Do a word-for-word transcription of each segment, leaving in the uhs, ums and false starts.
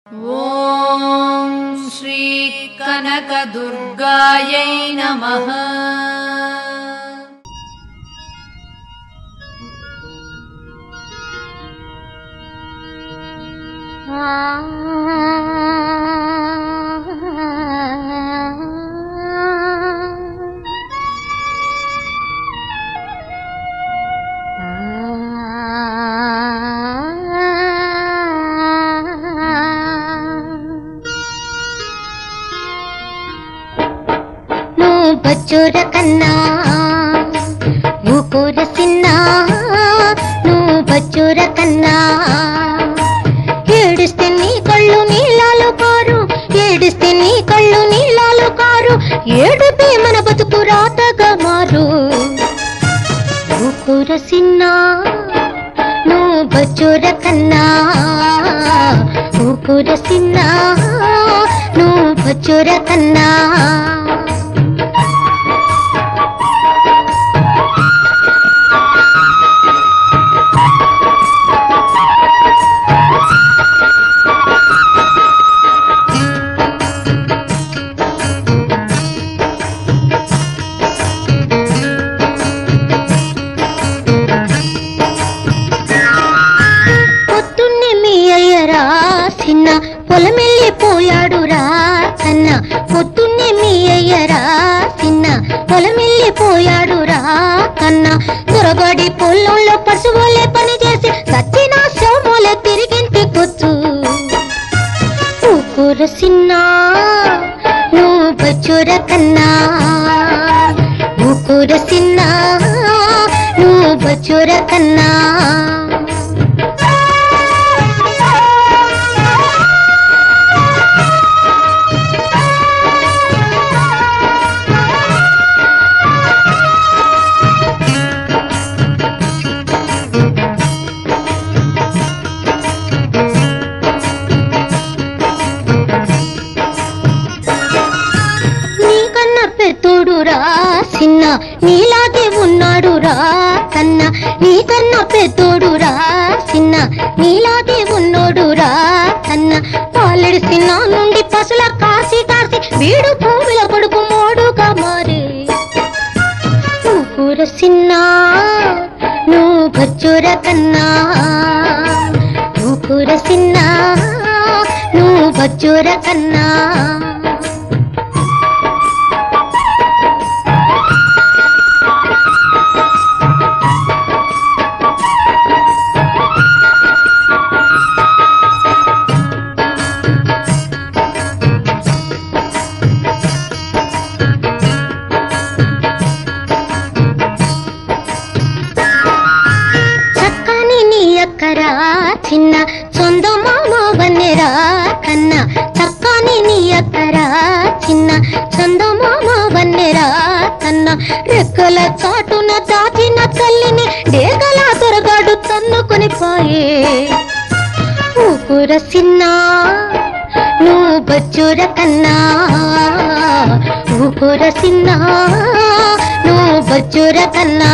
ఓం శ్రీ కనక దుర్గాయై నమః. బచ్చోర కన్నా ఊకూర సిన్నా నువ్వు బచ్చోర కన్నా ఏడిస్తే నీ కళ్ళు నీళ్ళాలు కారు ఏడిస్తే నీ కళ్ళు నీళ్ళాలు కారు ఏడుపే మన బతుకు రాతగా మారు ఊకూర సిన్నా నువ్వు బచ్చోర కన్నా ఊకూర సిన్నా నువ్వు బచ్చోర కన్నా పొలమెళ్ళిపోయాడు రా కన్న పొద్దున్నే మీ అయ్యరా చిన్న పొలమెళ్ళిపోయాడు రా కన్న దొరగాడి పొలంలో పశువులే పని చేసి సచ్చిన సోమోలే తిరిగింటికొచ్చు ఊకూర సిన్నా నువ్వు బచ్చోర కన్నా ఊకూర సిన్నా నువ్వు బచ్చోర కన్నా చిన్న నీలాగే ఉన్నాడు రా కన్నా నీకన్నా పెద్దోడు రా చిన్న నీలాగే ఉన్నోడు రా కన్నా పాలెడు సిన్న నుండి పసుల కాసి కాసి వీడు భూమిలో పడుకు మోడుగా మారే ఊకూర సిన్నా నువ్వు బచ్చోర కన్నా ఊకూర సిన్నా నువ్వు బచ్చోర కన్నా చిన్న సొంత మామ వన్నెరా కన్నా చక్కని నీ అక్కరా చిన్న సొంత మామ వన్నెరా కన్నా రెక్కల చాటున దాచిన తల్లిని డేగల దొరగాడు తన్నుకొని పోయే ఊకూర సిన్నా నువ్వు బచ్చోర కన్నా ఊకూర సిన్నా నువ్వు బచ్చోర కన్నా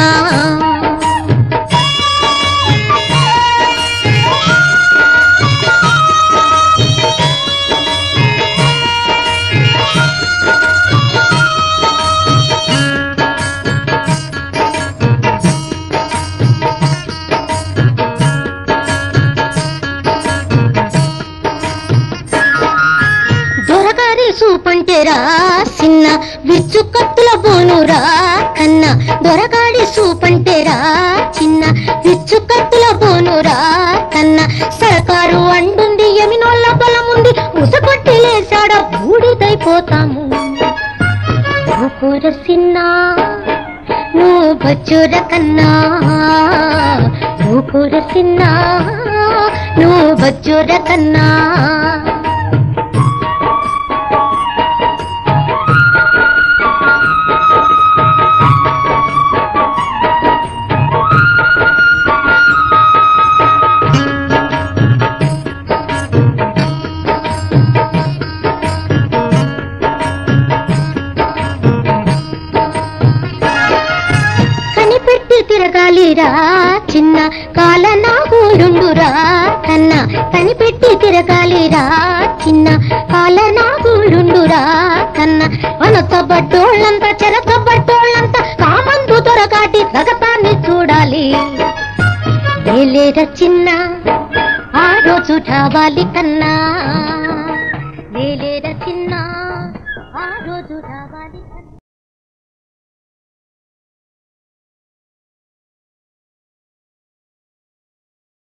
సూపంటేరా చిన్న విచ్చు కత్తుల బోనురా కన్నా దొరగాడి సూపంటేరా చిన్న విచ్చు కత్తుల బోనురా కన్నా సర్కారు అండుంది ఎమినోళ్ళ బలముంది ఉసకొట్టి లేసాడ బూడిదైపోతాము ఊకూర సిన్నా నువ్వు బచ్చోర కన్నా ఊకూర సిన్నా నువ్వు బచ్చోర కన్నా తిరగాలిరా చిన్న కాలనాగులుండురా కన్నా కనిపెట్టి తిరగాలిరా సుధాబాలి కన్నా